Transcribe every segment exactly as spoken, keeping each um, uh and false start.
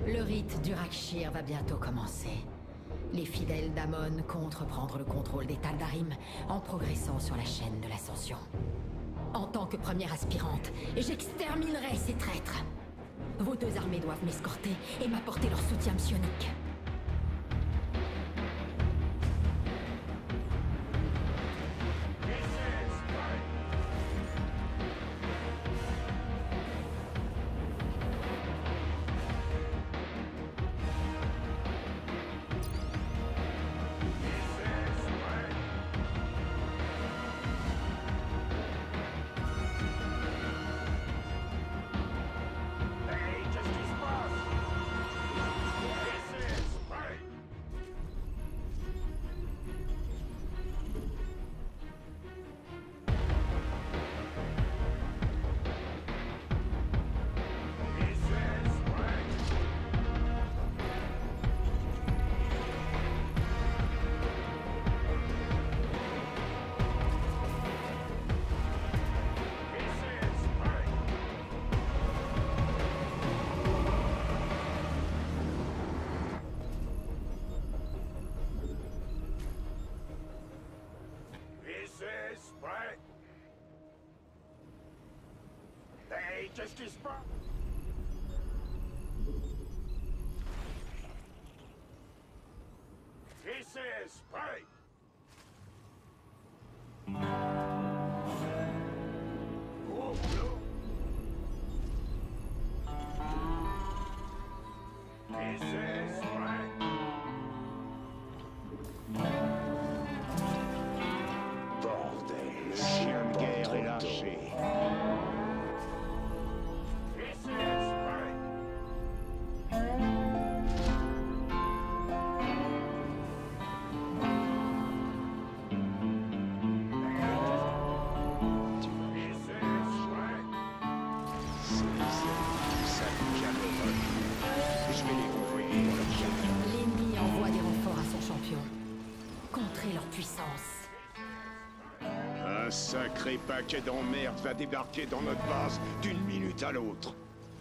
Le rite du Rakshir va bientôt commencer. Les fidèles d'Amon comptent reprendre le contrôle des Tal'Darim en progressant sur la chaîne de l'Ascension. En tant que première aspirante, j'exterminerai ces traîtres. Vos deux armées doivent m'escorter et m'apporter leur soutien psionique. Just as far. This is spray. Oh, no. This is spray. Bordel, le chien de guerre est lâché. L'ennemi envoie des renforts à son champion. Contrez leur puissance. Un sacré paquet d'emmerdes va débarquer dans notre base d'une minute à l'autre.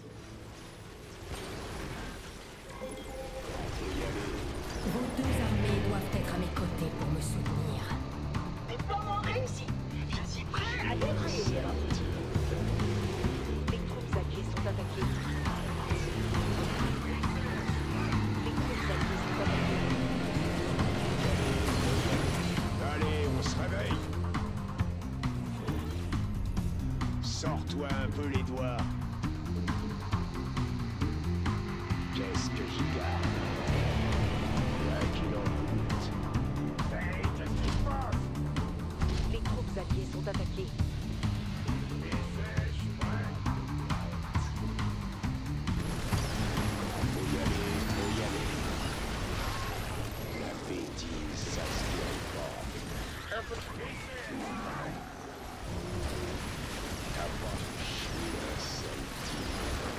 Vos deux armées doivent être à mes côtés pour me soutenir. Déploiement réussi. Je suis prêt à détruire. Les troupes alliées sont attaquées. Les troupes alliées sont attaquées. Allez, on se réveille. Sors-toi un peu les doigts. Qu'est-ce que j'y garde? Les troupes alliées sont attaquées. Faut y aller, faut y aller. La bêtise, ça se guérit pas. Un peu. Avoir chier un seul type.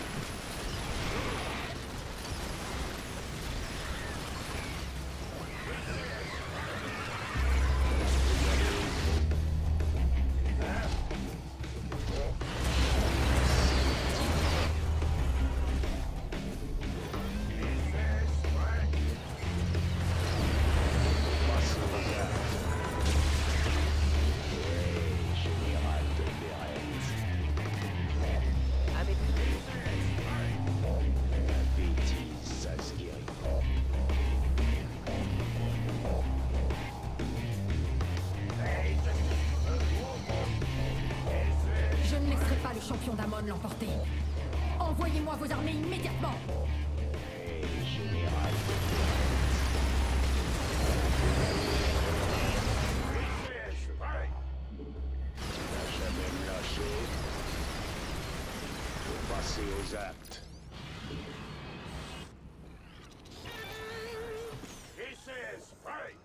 Champion d'Amon l'emporter. Envoyez-moi vos armées immédiatement. Hey, général. Tu vas jamais me lâcher. Faut passer aux actes. This is spray.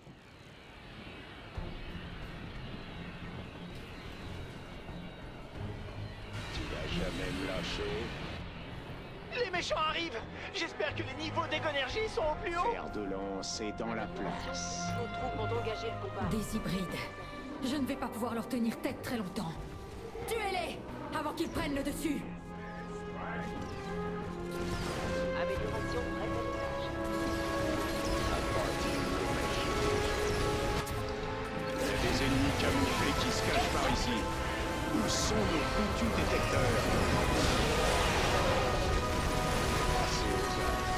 Jamais me lâcher. Les méchants arrivent. J'espère que les niveaux d'énergie sont au plus haut. Fer de lance est dans la place. Vos troupes ont engagé le combat. Des hybrides. Je ne vais pas pouvoir leur tenir tête très longtemps. Tuez-les avant qu'ils prennent le dessus. Avec le dégage par ici. Où sont nos foutus détecteurs? Passez aux actes.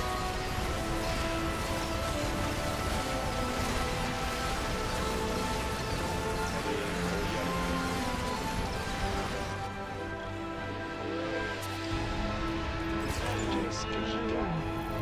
Qu'est-ce que j'y gagne?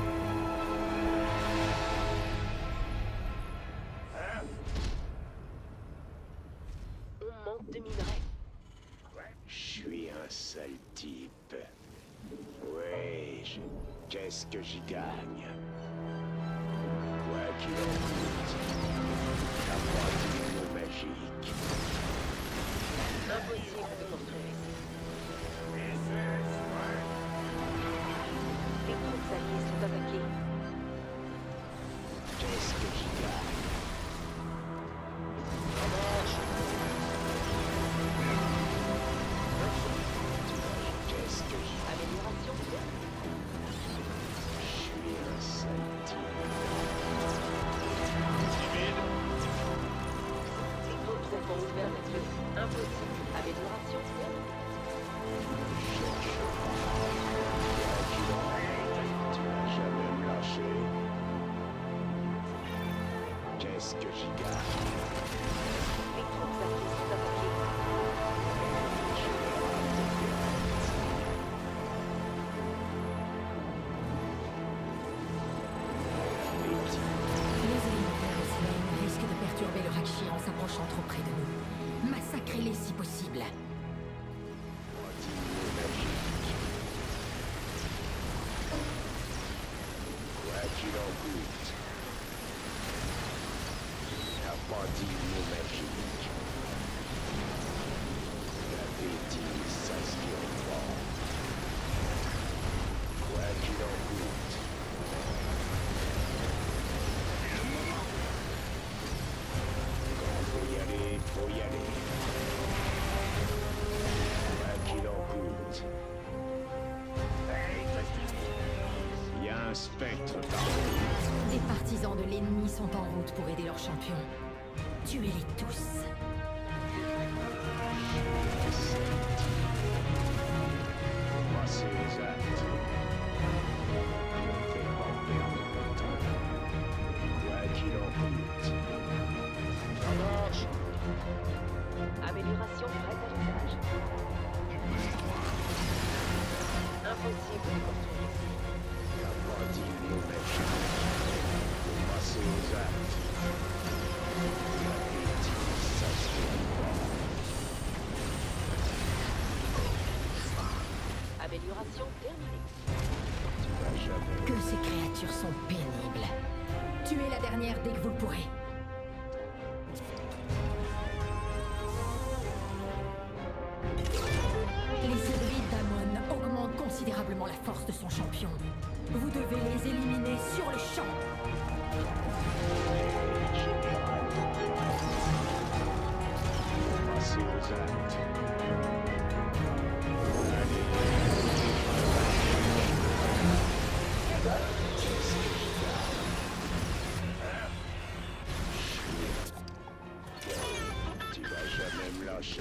On manque de minerais. Je suis un sale type. Oui, je... qu'est-ce que j'y gagne? Quoi qu'il en coûte, la partie magique. Impossible de construire ici. Qui c'est, Spike? Les troupes alliées sont attaquées. Qu'est-ce que j'y gagne? Qu'est-ce que j'y gagne? Amélioration. Je suis un sale type. Les troupes ont ouvert les yeux. Impossible. Amélioration. Tu vas jamais me lâcher. Qu'est-ce que j'y gagne? Les troupes alliées sont attaquées. Les élémentaires de Slane risquent de perturber le Rakshi en s'approchant trop près de nous. Massacrez-les si possible. Quoi qu'il en coûte. La partie magique. La bêtise s'inspire fort. Quoi qu'il en coûte. Quand faut y aller, faut y aller. Quoi qu'il en coûte. Il y a un spectre parmi. Des partisans de l'ennemi sont en route pour aider leur champion. Tuez-les tous. Passez aux actes. Ne fais pas perdre de temps. Quoi qu'il en coûte. Ça marche. Amélioration prête à l'usage. Impossible de construire ici. La partie magique. Passez aux actes. La bêtise s'inspire fort. Amélioration terminée. Tu vas jamais. Que ces créatures sont pénibles. Tuez la dernière dès que vous le pourrez. Les hybrides d'Amon augmentent considérablement la force de son champion. Vous devez les éliminer sur le champ. Passez aux actes. Tu vas jamais me lâcher.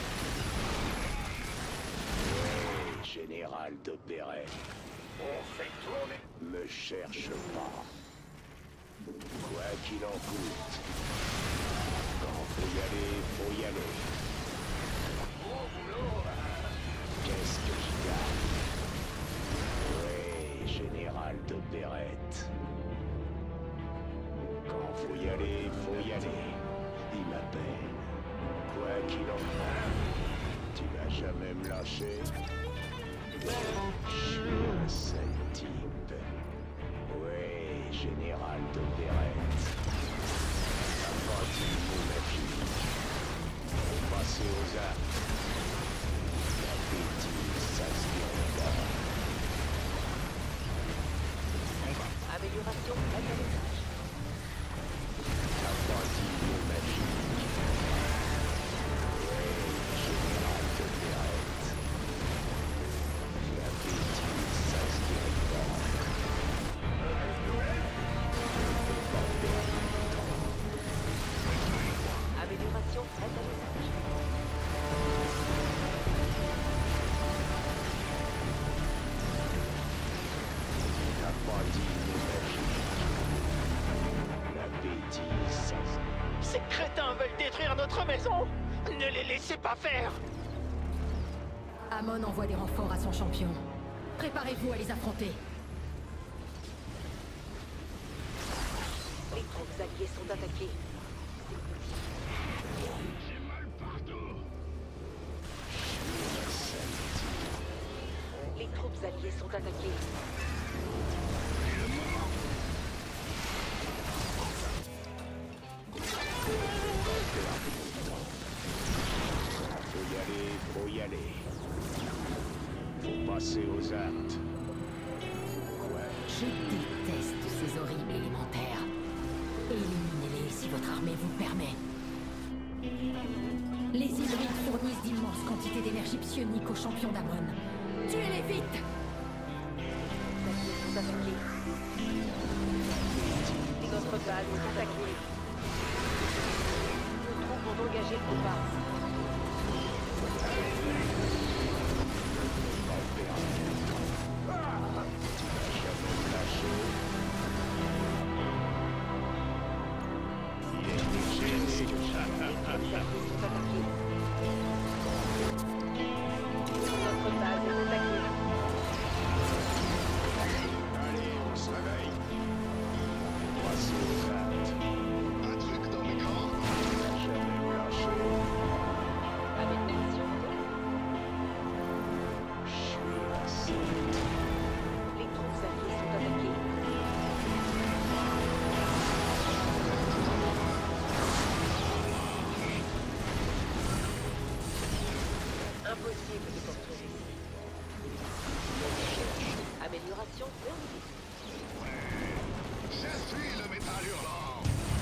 Oui, général d'opérette. On fait tourner. Me cherche pas. Quoi qu'il en coûte. Quand faut y aller, faut y aller. Au boulot. Qu'est-ce que je gagne? Oui, général d'opérette. Quand faut y aller, faut y aller. Il m'appelle. Quoi qu'il en coûte. Tu vas jamais me lâcher. Je suis un sale type. Oui, général d'opérette. La partie magique. Passez aux actes. La bêtise s'inspire fort. Amélioration prête à l'usage. La partie magique. Oui, général d'opérette. La bêtise s'inspire fort. Amélioration prête à l'usage. sont. Ne les laissez pas faire. Amon envoie des renforts à son champion. Préparez-vous à les affronter. Les troupes alliées sont attaquées. Les troupes alliées sont attaquées. Faut y aller, faut y aller. Faut passer aux actes. Ouais. Je déteste ces horribles élémentaires. Éliminez-les si votre armée vous le permet. Les hybrides fournissent d'immenses quantités d'énergie psionique aux champions d'Amon. Tuez-les vite! Les alliés sont attaqués. Notre base est attaquée. Nos troupes ont engagé le combat. Notre base est attaquée. Allez, on se réveille. Passer aux actes. Un truc dans les gants. Jamais lâché. Avec mission. Je suis la seule. Les troupes alliées sont attaquées. Impossible de construire ici. Amélioration terminée. Je suis le métal hurlant.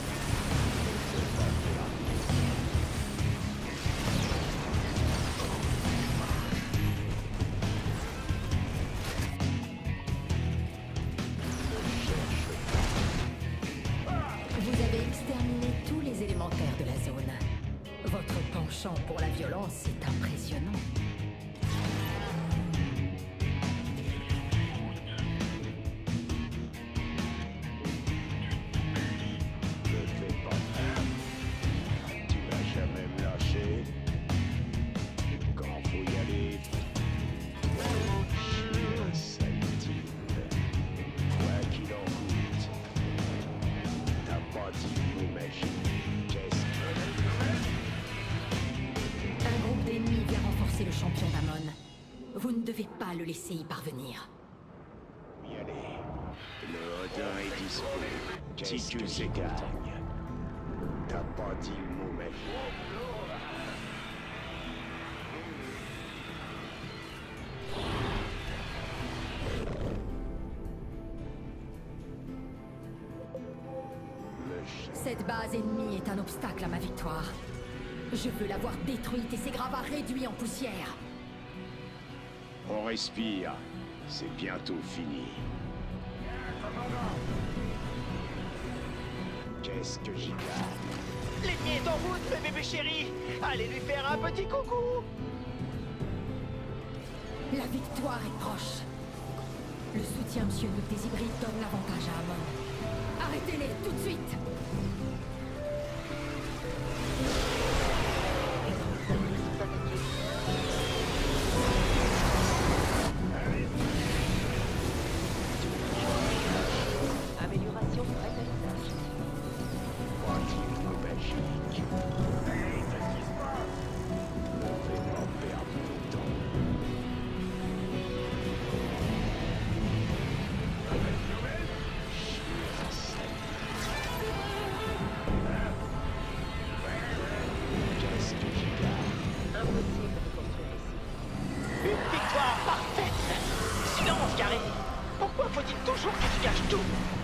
Vous avez exterminé tous les élémentaires de la zone. Votre penchant pour la violence est impressionnant. Ne fais pas peur. Tu vas jamais me lâcher. Quand faut y aller. Je suis un sale type. Quoi qu'il en coûte. T'as pas dit le mot magique. Qu'est-ce Un groupe d'ennemis vient renforcer le champion d'Amon. Vous ne devez pas le laisser y parvenir. y aller. Le Odin est disponible. Si tu sais gagne. T'as pas dit le mot magique. Le chat. Cette base ennemie est un obstacle à ma victoire. Je veux la voir détruite et ses gravats réduits en poussière. On respire. C'est bientôt fini. Qu'est-ce que j'y gagne? L'ennemi est en route, mes bébés chéris. Allez lui faire un petit coucou. La victoire est proche. Le soutien psionique des hybrides donne l'avantage à Amon. Arrêtez-les tout de suite. Amélioration prête à l'usage. Pas dit le mot magique. Ne fais pas perdre de temps. Qu'est-ce que j'y gagne? Impossible de construire ici. Une victoire parfaite. Silence, Gary. Pourquoi faut-il toujours que tu gâches tout?